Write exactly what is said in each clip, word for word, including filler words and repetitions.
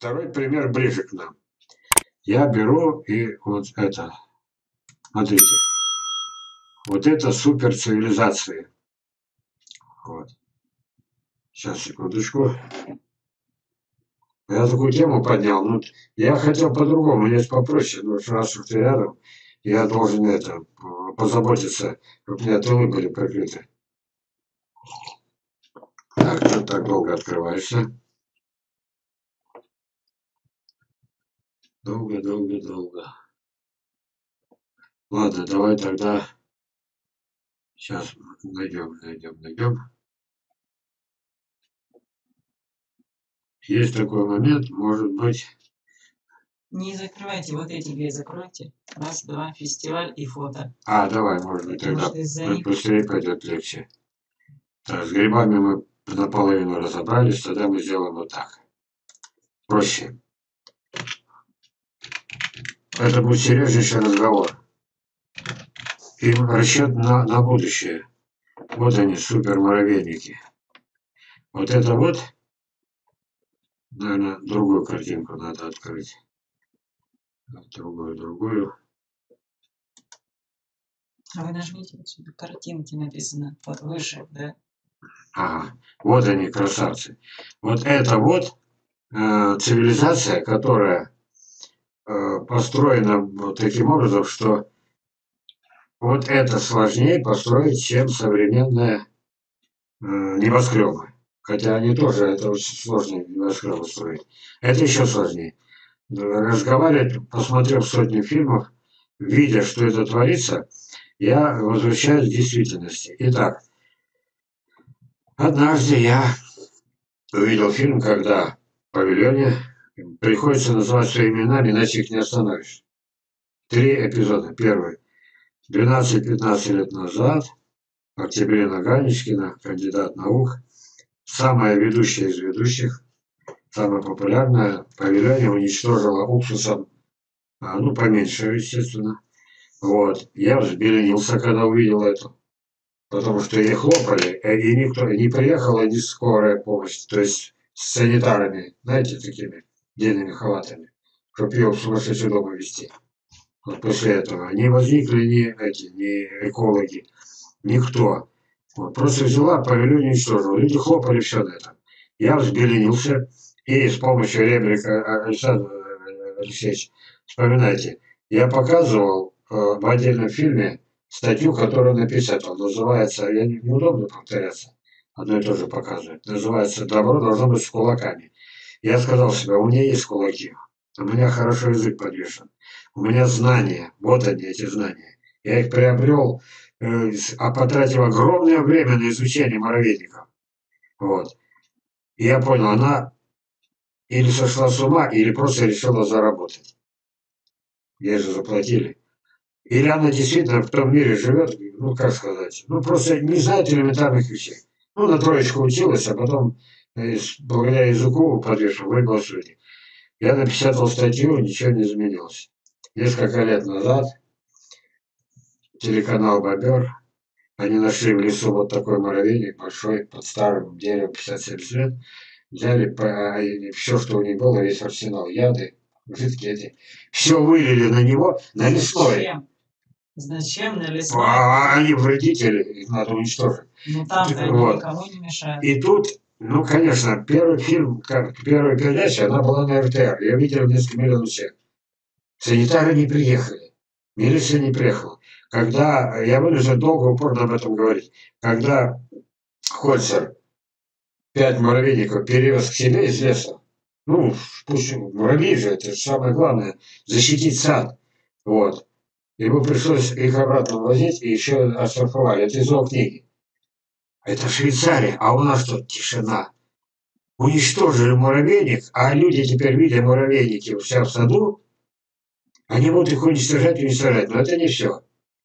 Второй пример ближе к нам. Я беру и вот это. Смотрите. Вот это суперцивилизация. Вот. Сейчас, секундочку. Я такую тему поднял. Ну, я хотел по-другому, здесь попроще. Но раз уж ты рядом, я должен это позаботиться, чтобы у меня тылы были прикрыты. Так, ты так долго открываешься. Долго, долго, долго. Ладно, давай тогда. Сейчас найдем, найдем, найдем. Есть такой момент, может быть. Не закрывайте вот эти две, закройте. Раз, два, фестиваль и фото. А, давай, может быть, тогда быстрее пойдет легче. Так, с грибами мы наполовину разобрались, тогда мы сделаем вот так. Проще. Это будет серьезнейший разговор. И расчет на, на будущее. Вот они, супер муравейники. Вот это вот, наверное, другую картинку надо открыть. Другую, другую. А вы нажмите вот сюда, картинки написано, вот выше, да? Ага, вот они, красавцы. Вот это вот э, цивилизация, которая э, построена вот таким образом, что вот это сложнее построить, чем современные э, небоскребы. Хотя они тоже, это очень сложно небоскребы строить. Это еще сложнее. Разговаривать, посмотрев сотни фильмов, видя, что это творится, я возвращаюсь к действительности. Итак, однажды я увидел фильм, когда в павильоне приходится называть свои имена, иначе их не остановишь. Три эпизода. Первый. двенадцать-пятнадцать лет назад Октябрина Ганечкина, кандидат наук, самая ведущая из ведущих, самая популярная, в павильоне уничтожила уксусом, ну, поменьше, естественно. Вот. Я взбеленился, когда увидел это. Потому что ей хлопали, и никто не приехала, ни скорая помощь, то есть с санитарами, знаете, такими длинными халатами, чтобы ее в сумасшедший дом везти. Вот после этого не возникли ни эти, ни экологи, никто. Вот, просто взяла, павильон уничтожила. Люди хлопали все на этом. Я взбеленился, и с помощью реплика Александра Алексеевича, вспоминайте, я показывал э, в отдельном фильме статью, которую написал, называется, я не, неудобно повторяться, одно и то же показывает, называется «Добро должно быть с кулаками». Я сказал себе, у меня есть кулаки, у меня хорошо язык подвешен, у меня знания, вот они, эти знания. Я их приобрел, э, а потратил огромное время на изучение муравейников. Вот. И я понял, она или сошла с ума, или просто решила заработать. Ей же заплатили. Или она действительно в том мире живет, ну как сказать, ну просто не знает элементарных вещей. Ну на троечку училась, а потом э, благодаря языку подвешен, вы голосуете. Я напечатал статью, ничего не изменилось. Несколько лет назад телеканал «Бобер», они нашли в лесу вот такой муравейник большой, под старым деревом, пятьдесят семь лет. Взяли по, все, что у них было, весь арсенал, яды, жидкие эти. Все вылили на него, на лесное. Зачем на лесное? А они вредители, их надо уничтожить. Ну там-то они вот. Никому не мешают. И тут, ну конечно, первый фильм, как первая передача, она была на эр тэ эр. Я видел несколько миллионов человек. Санитары не приехали. Милиция не приехала. Когда, я вынужден долго упорно об этом говорить, когда Хольцер пять муравейников перевез к себе из леса, ну, пусть муравьи же, это же самое главное, защитить сад. Вот. Ему пришлось их обратно возить и еще оштрафовали. Это из его книги. Это Швейцария, а у нас тут тишина. Уничтожили муравейник, а люди теперь, видя муравейники у себя в саду, они будут их уничтожать, уничтожать. Но это не все.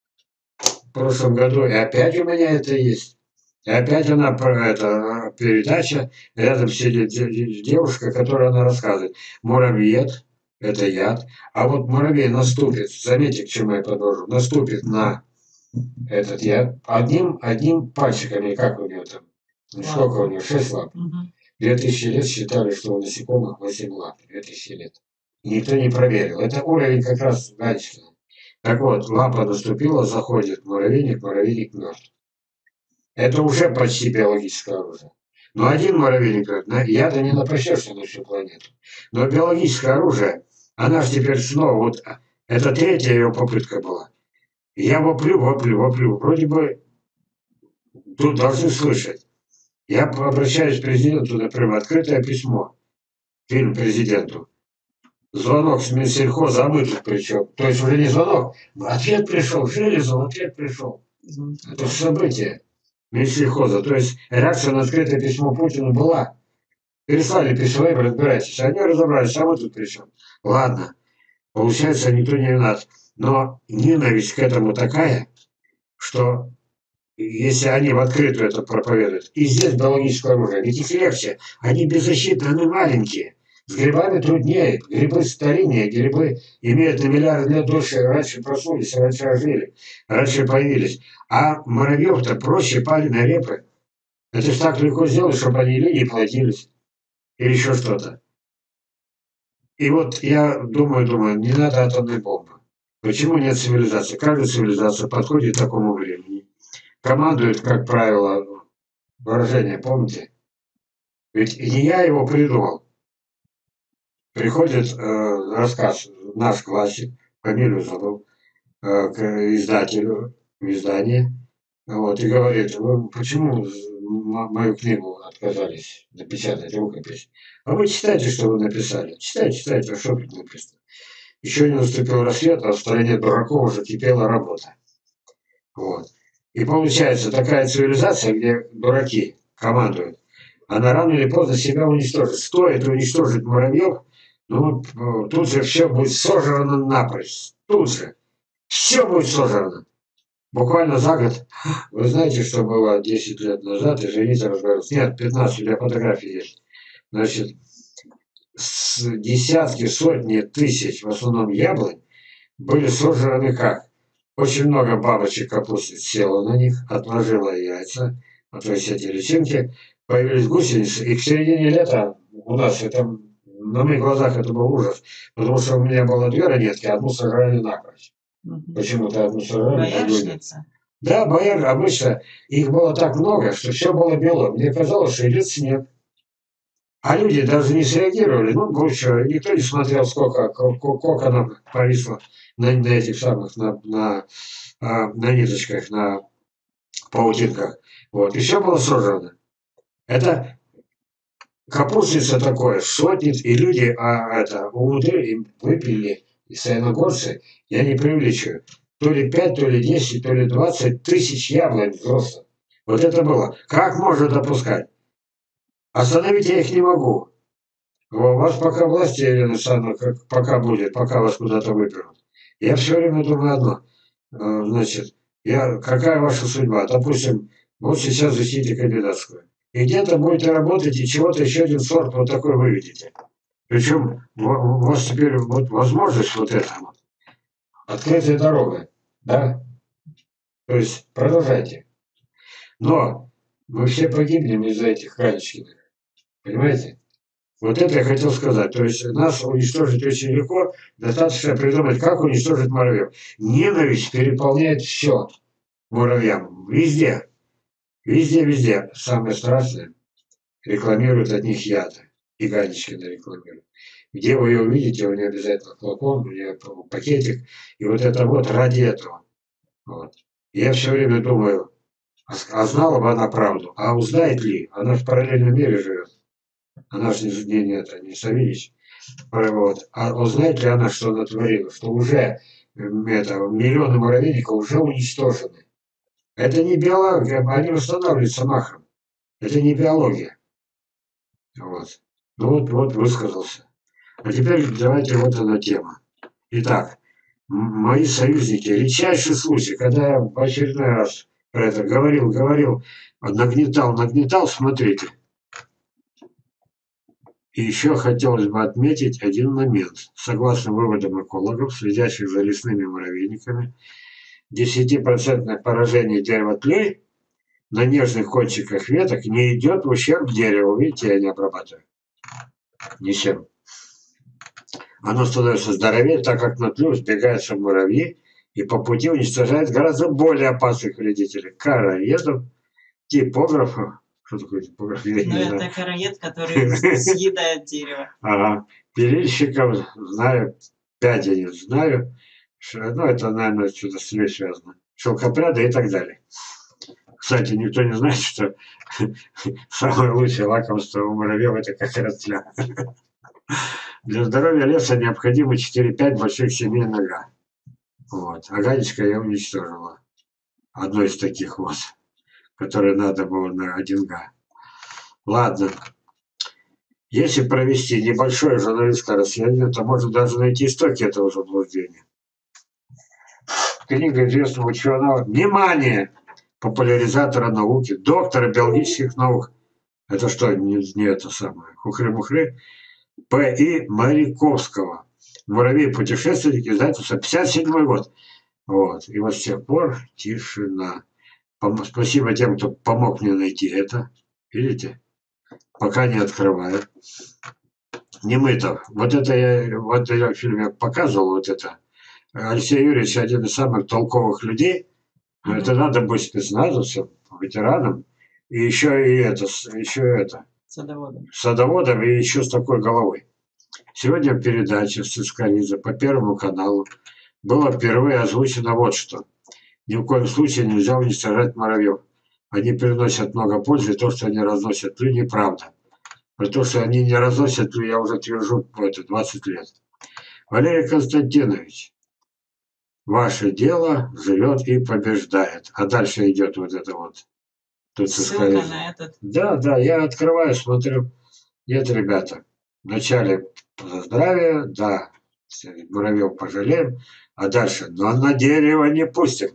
В прошлом году и опять у меня это есть. И опять она, это, передача, рядом сидит девушка, которая она рассказывает. Муравьед, это яд. А вот муравей наступит, заметьте, к чему я подвожу, наступит на этот яд одним, одним пальчиком, или как у него там, сколько у него, шесть лап. две тысячи лет считали, что у насекомых восемь лап. две тысячи лет. И никто не проверил. Это уровень как раз Ганечкина. Так вот, лапа наступила, заходит муравейник, муравейник мертв. Это уже почти биологическое оружие. Но один муравейник говорит, яда не напасешься на всю планету. Но биологическое оружие, она же теперь снова, вот это третья ее попытка была. Я воплю, воплю, воплю. Вроде бы тут должны слышать. Я обращаюсь к президенту, например, открытое письмо. Фильм президенту. Звонок с Минсельхоза, а мы тут причем. То есть уже не звонок, ответ пришел, Железов, ответ пришел. Это же событие Минсельхоза. То есть реакция на открытое письмо Путину была. Переслали письмо, и разбирайтесь. Они разобрались, а мы тут причем. Ладно, получается, никто не виноват. Но ненависть к этому такая, что если они в открытую это проповедуют, и здесь биологическое оружие, ведь их легче, они беззащитны, они маленькие. С грибами труднее, грибы стариннее, грибы имеют на миллиард лет дольше, раньше проснулись, раньше ожили, раньше появились. А муравьев-то проще паленой репы. Это ж так легко сделать, чтобы они или не плодились, или еще что-то. И вот я думаю, думаю, не надо атомной бомбы. Почему нет цивилизации? Каждая цивилизация подходит к такому времени. Командует, как правило, выражение, помните? Ведь не я его придумал. Приходит э, рассказ, наш классик, фамилию забыл, э, к издателю, в издание, вот, и говорит, вы почему мою книгу отказались напечатать, рукопись? А вы читайте, что вы написали. Читайте, читайте, а что тут написано? Еще не наступил рассвет, а в стране дураков уже кипела работа. Вот. И получается, такая цивилизация, где дураки командуют, она рано или поздно себя уничтожит. Стоит уничтожить муравьев, ну, тут же все будет сожрано напрочь. Тут же. Все будет сожрано. Буквально за год. Вы знаете, что было десять лет назад, извините, разговаривался. Нет, пятнадцать, у меня фотографии есть. Значит, с десятки, сотни тысяч, в основном яблонь, были сожраны как? Очень много бабочек капусты село на них, отложило яйца, а то есть эти личинки, появились гусеницы, и к середине лета у нас это, на моих глазах это был ужас, потому что у меня было две ранетки, одну сожрали напрочь. Угу. Почему-то одну сожрали, боярышница? Да, бояр, обычно их было так много, что все было бело. Мне казалось, что идет снег. А люди даже не среагировали, ну, больше никто не смотрел, сколько коконов повисло на, на этих самых, на, на, на ниточках, на паутинках. Вот, и все было сожрано. Это капустница такое, сотни, и люди, а это, умудрили, выпили, и саяногорцы, я не преувеличиваю, то ли пять, то ли десять, то ли двадцать тысяч яблонь взрослых. Вот это было. Как можно допускать? Остановить я их не могу. У вас пока власти, Елена Александровна, пока будет, пока вас куда-то выберут. Я все время думаю одно. Значит, я, какая ваша судьба? Допустим, вот сейчас защитите кандидатскую. И где-то будете работать, и чего-то еще один сорт вот такой выведете. Причем у вас теперь вот возможность вот это вот. Открытая дорога. Да? То есть продолжайте. Но мы все погибнем из-за этих Ганечкиных. Понимаете? Вот это я хотел сказать. То есть нас уничтожить очень легко. Достаточно придумать, как уничтожить муравьев. Ненависть переполняет все муравьям. Везде. Везде, везде. Самое страшное. Рекламируют от них яды. И Ганечкина рекламируют. Где вы ее увидите, у нее обязательно флакон, у нее пакетик. И вот это вот ради этого. Вот. Я все время думаю, а знала бы она правду. А узнает ли? Она в параллельном мире живет. Она же не, не, не, это, не Савельич. Вот. А узнает ли она, что она творила? Что уже это, миллионы муравейников уже уничтожены. Это не биология, они восстанавливаются махом. Это не биология. Вот. Ну вот, вот высказался. А теперь давайте вот она тема. Итак, мои союзники. Редчайший случай, когда я в очередной раз про это говорил, говорил, нагнетал, нагнетал, смотрите. И еще хотелось бы отметить один момент. Согласно выводам экологов, следящих за лесными муравейниками, десятипроцентное поражение деревотлей на нежных кончиках веток не идет в ущерб дереву. Видите, я не обрабатываю. Ничем. Оно становится здоровее, так как на тлю сбегаются муравьи и по пути уничтожает гораздо более опасных вредителей. Короедов, типографов. Что такое типограф? Я Ну, не это знаю. короед, который съедает дерево. Ага. Пилильщиков знаю, пять я не знаю. Ну, это, наверное, что-то с ней связано. Шелкопряда и так далее. Кстати, никто не знает, что самое лучшее лакомство у муравьев это как раз тля. Для здоровья леса необходимо четыре-пять больших семей нога. Вот. А Ганечка я уничтожила. Одно из таких вот, которое надо было на один га. Ладно. Если провести небольшое журналистское расследование, то можно даже найти истоки этого заблуждения. Книга известного ученого, внимание, популяризатора науки, доктора биологических наук. Это что, не, не это самое, хухры-мухры? П И Моряковского. Муравей-путешественник, издательство, пятьдесят седьмой год. Вот. И вот с тех пор тишина. Пом- Спасибо тем, кто помог мне найти это. Видите? Пока не открываю. Немытов. Вот это я, вот я в фильме показывал, вот это. Алексей Юрьевич один из самых толковых людей. Но это надо быть спецназовцем, ветераном. И еще и это, еще это. Садоводом. Садоводом и еще с такой головой. Сегодня в передаче Сыскаридзе по Первому каналу было впервые озвучено вот что. Ни в коем случае нельзя уничтожать муравьев. Они приносят много пользы, и то, что они разносят тлю, неправда. Про то, что они не разносят тлю, я уже твержу это, двадцать лет. Валерий Константинович, ваше дело живет и побеждает. А дальше идет вот это вот. Тут Ссылка на этот. Да, да, я открываю, смотрю. Нет, ребята, вначале за здравие, да, муравьев пожалеем, а дальше, но на дерево не пустим.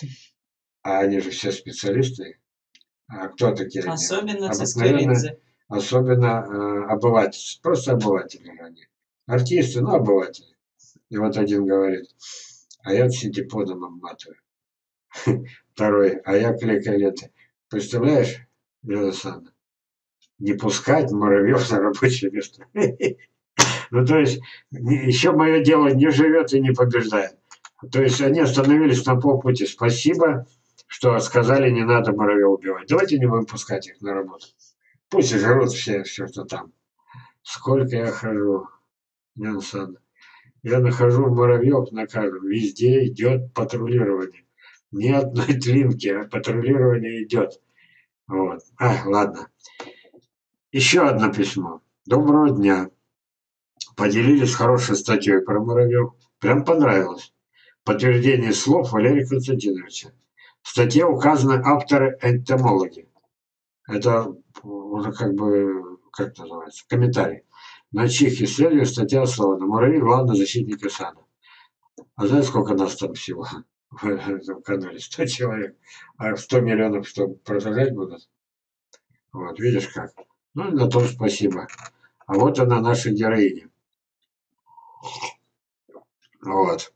А они же все специалисты. А кто такие? Особенно Обыкновенно, Цискоридзе. особенно э, обыватели, просто обыватели они. Артисты, но обыватели. И вот один говорит, а я синтепоном обматываю. Второй, а я клейкой лентой. Представляешь, Елена Александровна, не пускать муравьев на рабочее место. Ну, то есть, еще мое дело не живет и не побеждает. То есть, они остановились на полпути. Спасибо, что сказали, не надо муравьев убивать. Давайте не будем пускать их на работу. Пусть и жрут все, все, что там. Сколько я хожу, Елена Александровна. Я нахожу муравьев на каждом. Везде идет патрулирование. Ни одной тлинки, а патрулирование идет. Вот. А, ладно. Еще одно письмо. Доброго дня. Поделились хорошей статьей про муравьев. Прям понравилось. Подтверждение слов Валерия Константиновича. В статье указаны авторы-энтомологи. Это уже как бы, как называется, комментарий. На чьих исследованиях статья основана. Муравей – главный защитник сада. А знаете, сколько нас там всего в этом канале? сто человек. А сто миллионов что, продолжать будут? Вот, видишь как. Ну, на том спасибо. А вот она, наша героиня. Вот.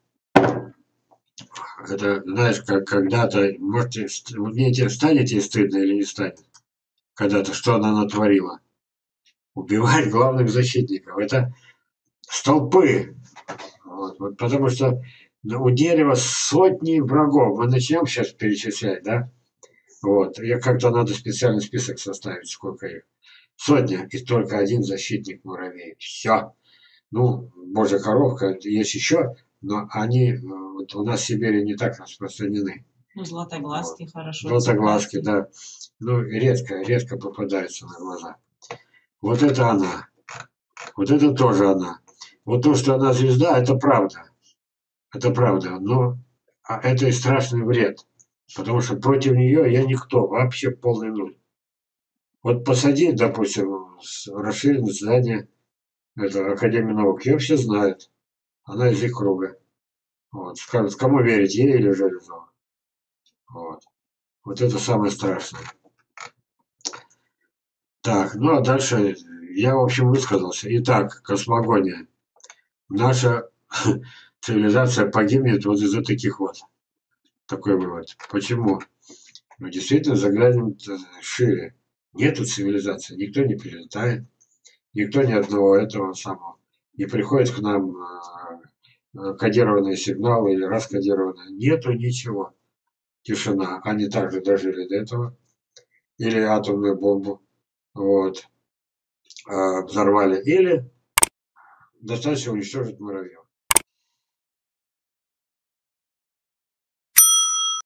Это, знаешь, как когда-то, может, мне тебе станет ей стыдно или не станет? Когда-то, что она натворила? Убивать главных защитников. Это столпы. Вот, вот, потому что у дерева сотни врагов. Мы начнем сейчас перечислять, да? Вот. Я как-то надо специальный список составить, сколько их. Сотня, и только один защитник муравей. Все. Ну, божья коровка, есть еще, но они вот у нас в Сибири не так распространены. Ну, златоглазки вот. Хорошо. Златоглазки, да. Ну, редко, редко попадаются на глаза. Вот это она. Вот это тоже она. Вот то, что она звезда, это правда. Это правда. Но а это и страшный вред. Потому что против нее я никто. Вообще полный нуль. Вот посади, допустим, расширенное здание это Академии наук. Ее все знают. Она из их круга. Вот. Скажут, кому верить, ей или Железову. Вот. Вот это самое страшное. Так, ну а дальше я, в общем, высказался. Итак, космогония. Наша цивилизация погибнет вот из-за таких вот. Такой вывод. Почему? Но действительно заглянем шире. Нету цивилизации, никто не прилетает, никто ни одного этого самого. Не приходит к нам э, кодированные сигналы или раскодированные. Нету ничего. Тишина. Они также дожили до этого. Или атомную бомбу вот, э, взорвали. Или достаточно уничтожить муравьев.